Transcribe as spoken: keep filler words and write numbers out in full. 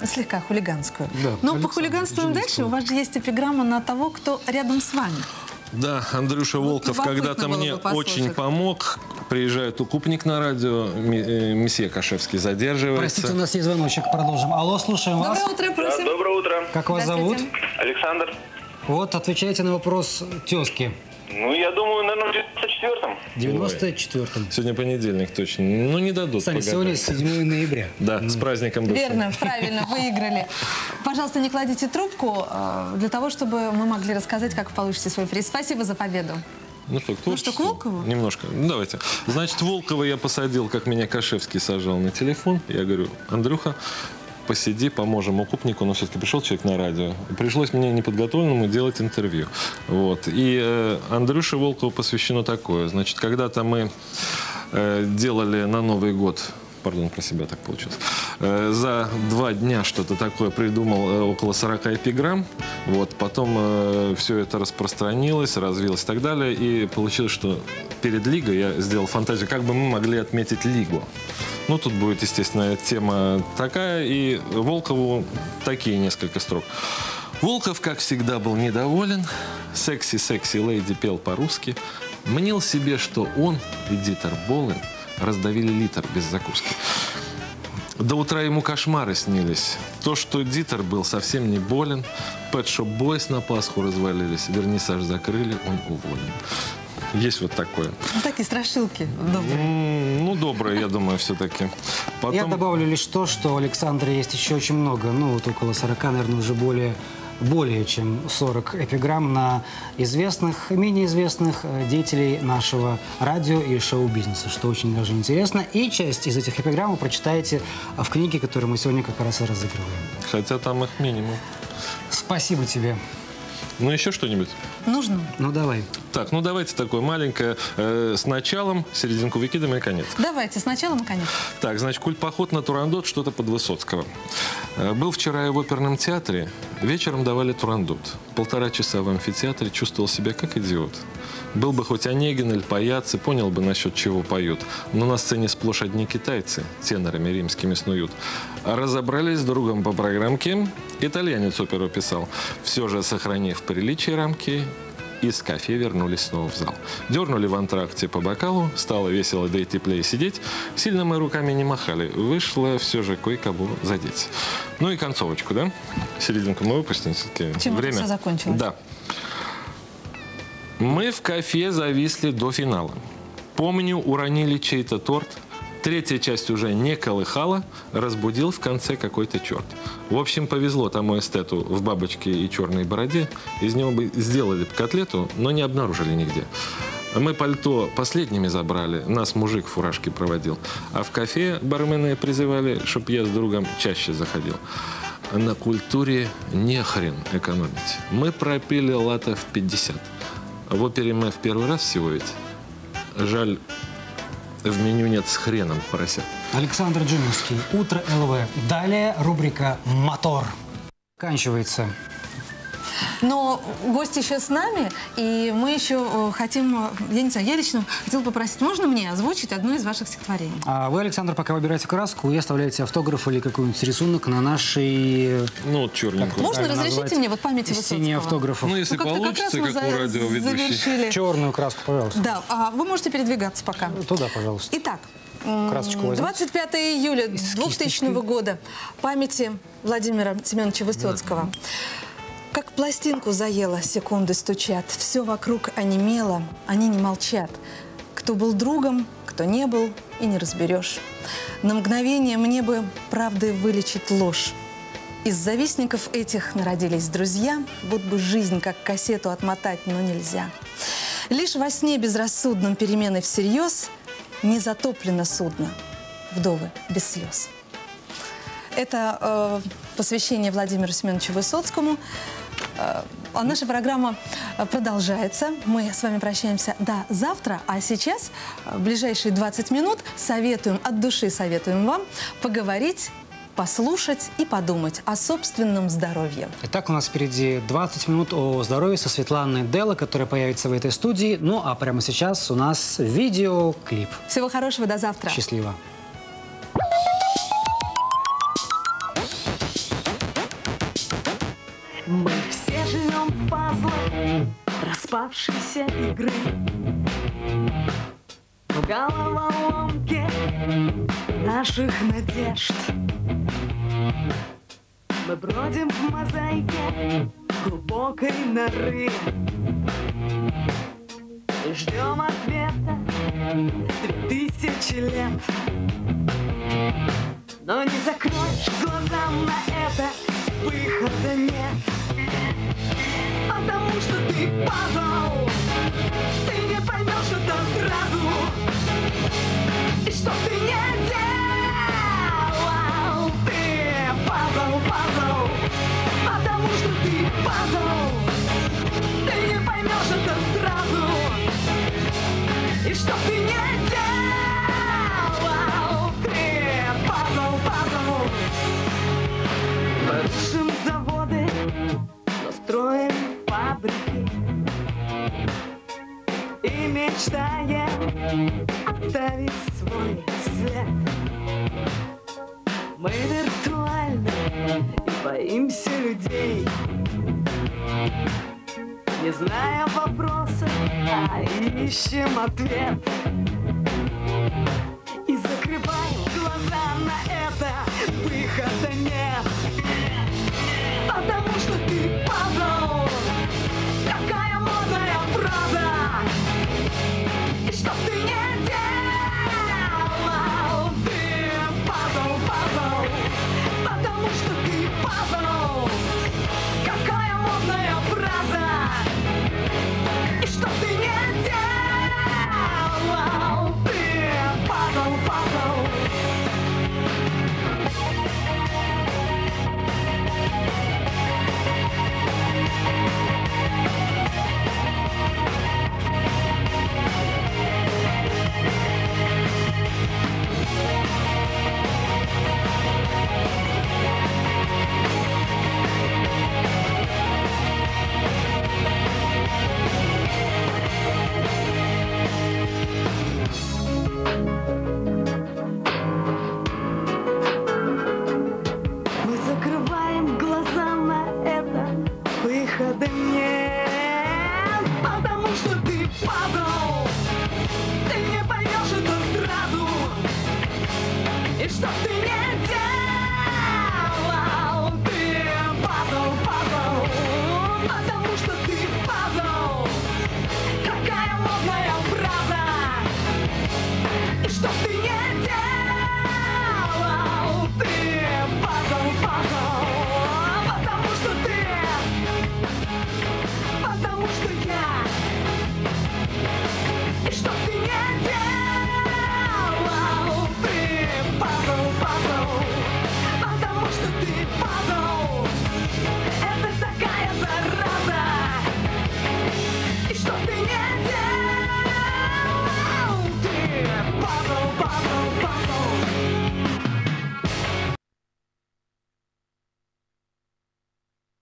слегка хулиганскую. Да, Но Александр, похулиганствуем дальше. У вас же есть эпиграмма на того, кто рядом с вами. Да, Андрюша Волков когда-то мне очень помог. Приезжает укупник на радио, месье Кашевский задерживается. Простите, у нас есть звоночек, продолжим. Алло, слушаем вас. Доброе утро, просим. Да, доброе утро. Как вас зовут? Александр. Вот, отвечайте на вопрос тезки. Ну, я думаю, наверное, в девяносто четвёртом. девяносто четвёртом. Сегодня понедельник, точно. Ну, не дадут. Саня, сегодня седьмое ноября. Да, с праздником. Верно, правильно, выиграли. Пожалуйста, не кладите трубку, для того, чтобы мы могли рассказать, как вы получите свой приз. Спасибо за победу. Ну что, к Ну что, к Волкову? Немножко. Ну, давайте. Значит, Волкова я посадил, как меня Кашевский сажал на телефон. Я говорю: Андрюха, посиди, поможем укупнику. Но все-таки пришел человек на радио. И пришлось мне неподготовленному делать интервью. Вот. И э, Андрюше Волкову посвящено такое. Значит, когда-то мы э, делали на Новый год, пардон, про себя так получилось, э, за два дня что-то такое придумал, э, около сорока эпиграмм. Вот. Потом э, все это распространилось, развилось и так далее. И получилось, что перед Лигой я сделал фантазию, как бы мы могли отметить Лигу. Ну, тут будет, естественно, тема такая. И Волкову такие несколько строк. Волков, как всегда, был недоволен. Секси-секси лейди пел по-русски. Мнил себе, что он, эдитор Болен, раздавили литр без закуски. До утра ему кошмары снились. То, что эдитор был совсем не болен. Pet Shop Boys на Пасху развалились. Вернисаж закрыли, он уволен. Есть вот такое. Ну, такие страшилки добрые. Ну, добрые, я думаю, все-таки. Потом... Я добавлю лишь то, что у Александра есть еще очень много, ну, вот около сорока, наверное, уже более, более чем сорок эпиграмм на известных, менее известных деятелей нашего радио и шоу-бизнеса, что очень даже интересно. И часть из этих эпиграмм вы прочитаете в книге, которую мы сегодня как раз и разыгрываем. Хотя там их минимум. Спасибо тебе. Ну, еще что-нибудь? Нужно. Ну, давай. Так, ну давайте такое маленькое, э, с началом, серединку выкидываем и конец. Давайте, сначала и конец. Так, значит, культ-поход на Турандот, что-то под Высоцкого. Э, был вчера я в оперном театре, вечером давали Турандот. Полтора часа в амфитеатре, чувствовал себя как идиот. Был бы хоть Онегин или паяцы, понял бы, насчет чего поют. Но на сцене сплошь одни китайцы, тенорами римскими снуют. А разобрались с другом по программке, итальянец оперу писал. Все же, сохранив приличие рамки, из кафе вернулись снова в зал. Дернули в антракте по бокалу, стало весело, да и теплее сидеть. Сильно мы руками не махали, вышло все же кое-кого задеть. Ну и концовочку, да? Серединку мы выпустим все-таки. Чем Время. все закончилось? Да. Мы в кафе зависли до финала. Помню, уронили чей-то торт. Третья часть уже не колыхала, разбудил в конце какой-то черт. В общем, повезло тому эстету в бабочке и черной бороде. Из него бы сделали котлету, но не обнаружили нигде. Мы пальто последними забрали, нас мужик в фуражке проводил. А в кафе бармены призывали, чтоб я с другом чаще заходил. На культуре не хрен экономить. Мы пропили латов пятьдесят. В опере мы в первый раз всего ведь. Жаль, в меню нет с хреном поросят. Александр Джуминский, Утро ЛВ. Далее рубрика «Мотор». Заканчивается. Но гость еще с нами, и мы еще хотим, я не знаю, я лично хотела попросить, можно мне озвучить одно из ваших стихотворений? А вы, Александр, пока выбираете краску и оставляете автограф или какой-нибудь рисунок на нашей... Ну, вот черненькую. Можно разрешите назвать? мне вот памяти Высоцкого? Синий автографов. Ну, если Ну, как-то получится, как, как, раз мы у за- радиоведущей. завершили. Черную краску, пожалуйста. Да, а вы можете передвигаться пока. Туда, пожалуйста. Итак, Красочку возьмите. двадцать пятого июля двухтысячного года памяти Владимира Семеновича Высоцкого. Как пластинку заело, секунды стучат, все вокруг онемело, они не молчат. Кто был другом, кто не был, и не разберешь. На мгновение мне бы правдой вылечить ложь. Из завистников этих народились друзья, будто бы жизнь как кассету отмотать, но нельзя. Лишь во сне безрассудном перемены всерьез не затоплено судно, вдовы без слез. Это э, посвящение Владимиру Семеновичу Высоцкому. Э, а наша программа продолжается. Мы с вами прощаемся до завтра. А сейчас, в ближайшие двадцать минут, советуем, от души советуем вам поговорить, послушать и подумать о собственном здоровье. Итак, у нас впереди двадцать минут о здоровье со Светланой Делло, которая появится в этой студии. Ну, а прямо сейчас у нас видеоклип. Всего хорошего, до завтра. Счастливо. нераспавшейся игры. В головоломке наших надежд мы бродим в мозаике глубокой норы и ждем ответа три тысячи лет. Но не закроешь глаза на это, выхода нет. Потому что ты пазл, ты не поймешь это сразу. И что ты не делал, ты пазл, пазл. Потому что ты пазл, ты не поймешь это сразу. И что ты не делал, ты пазл, пазл. Мы рушим заводы, но строим фабрики и мечтаем оставить свой след. Мы виртуальны и боимся людей, не зная вопроса, а ищем ответ. И закрываем глаза на это, выхода нет.